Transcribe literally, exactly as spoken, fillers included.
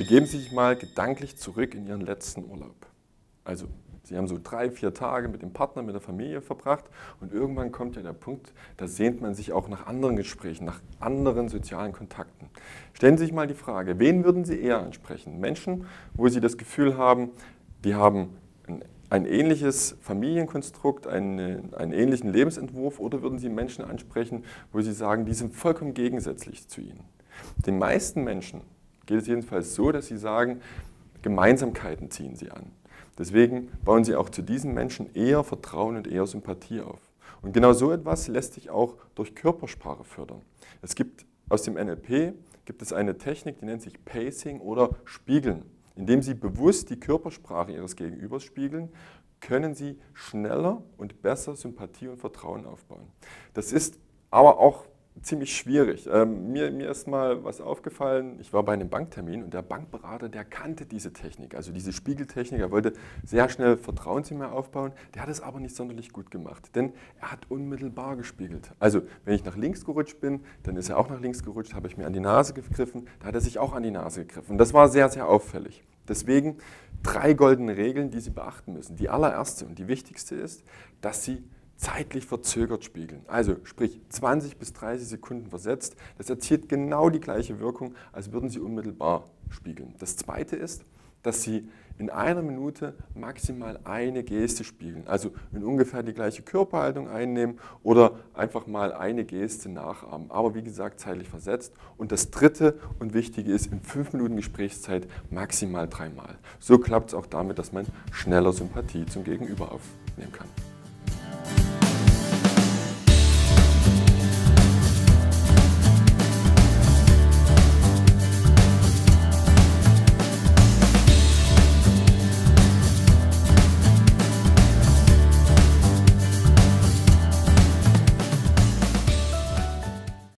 Begeben Sie sich mal gedanklich zurück in Ihren letzten Urlaub. Also, Sie haben so drei, vier Tage mit dem Partner, mit der Familie verbracht und irgendwann kommt ja der Punkt, da sehnt man sich auch nach anderen Gesprächen, nach anderen sozialen Kontakten. Stellen Sie sich mal die Frage, wen würden Sie eher ansprechen? Menschen, wo Sie das Gefühl haben, die haben ein, ein ähnliches Familienkonstrukt, einen, einen ähnlichen Lebensentwurf, oder würden Sie Menschen ansprechen, wo Sie sagen, die sind vollkommen gegensätzlich zu Ihnen? Den meisten Menschen geht es jedenfalls so, dass sie sagen, Gemeinsamkeiten ziehen sie an. Deswegen bauen sie auch zu diesen Menschen eher Vertrauen und eher Sympathie auf. Und genau so etwas lässt sich auch durch Körpersprache fördern. Es gibt aus dem N L P gibt es eine Technik, die nennt sich Pacing oder Spiegeln. Indem Sie bewusst die Körpersprache Ihres Gegenübers spiegeln, können Sie schneller und besser Sympathie und Vertrauen aufbauen. Das ist aber auch ziemlich schwierig. Ähm, mir, mir ist mal was aufgefallen, ich war bei einem Banktermin und der Bankberater, der kannte diese Technik, also diese Spiegeltechnik, er wollte sehr schnell Vertrauen zu mir aufbauen, der hat es aber nicht sonderlich gut gemacht, denn er hat unmittelbar gespiegelt. Also wenn ich nach links gerutscht bin, dann ist er auch nach links gerutscht, habe ich mir an die Nase gegriffen, da hat er sich auch an die Nase gegriffen. Das war sehr, sehr auffällig. Deswegen drei goldene Regeln, die Sie beachten müssen. Die allererste und die wichtigste ist, dass Sie zeitlich verzögert spiegeln. Also sprich zwanzig bis dreißig Sekunden versetzt. Das erzielt genau die gleiche Wirkung, als würden Sie unmittelbar spiegeln. Das zweite ist, dass Sie in einer Minute maximal eine Geste spiegeln. Also in ungefähr die gleiche Körperhaltung einnehmen oder einfach mal eine Geste nachahmen. Aber wie gesagt, zeitlich versetzt. Und das dritte und wichtige ist, in fünf Minuten Gesprächszeit maximal dreimal. So klappt es auch damit, dass man schneller Sympathie zum Gegenüber aufnehmen kann.